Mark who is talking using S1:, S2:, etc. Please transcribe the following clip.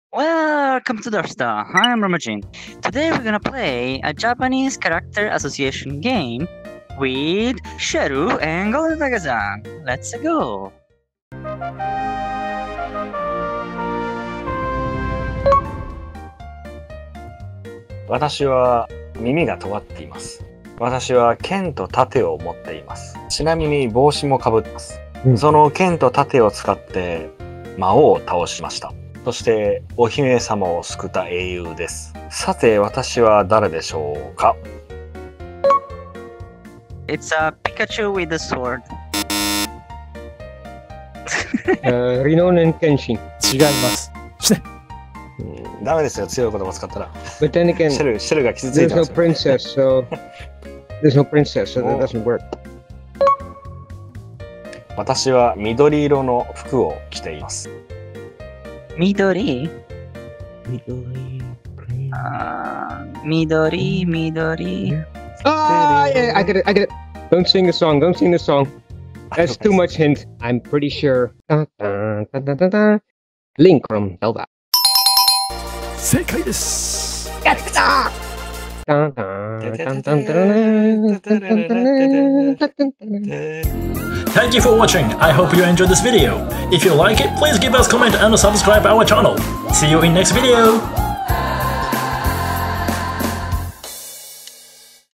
S1: Welcome to Darkstar. I'm Ramajin. Today we're gonna play a Japanese character association game with Sheru and Golden Tagazan. Let's go!
S2: 私は耳が尖っています。私は剣と盾を持っています。ちなみに帽子もかぶってます。その剣と盾を使って魔王を倒しました。そしてお姫様を救った英雄です。さて私は誰でしょうか？
S1: It's a Pikachu with a sword.
S3: Rinonen Kenshin.
S4: 違います。
S2: ダメですよ、強い言葉使ったら。
S3: But then again,
S2: シェルが傷つい
S3: there's
S2: て
S3: no
S2: ますよ。
S3: princess, so there's no princess, so that doesn't work.
S2: 私は緑色の服を着ています。
S1: Midori? Midori.
S3: Ah, yeah, I get it. Don't sing the song. That's too much hint. I'm pretty sure. Link from Zelda.
S4: 正解です。
S3: やったー
S4: Thank you for watching. I hope you enjoyed this video. If you like it, please give us a comment and subscribe our channel. See you in next video.